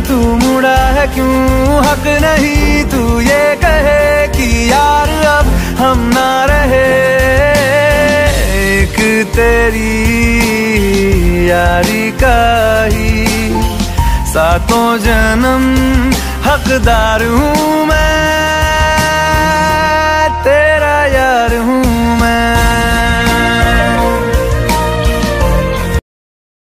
तू मुड़ा है क्यों, हक नहीं तू ये कहे कि यार अब हम ना रहे। एक तेरी यारी का ही सातों जन्म हकदार हूँ मैं।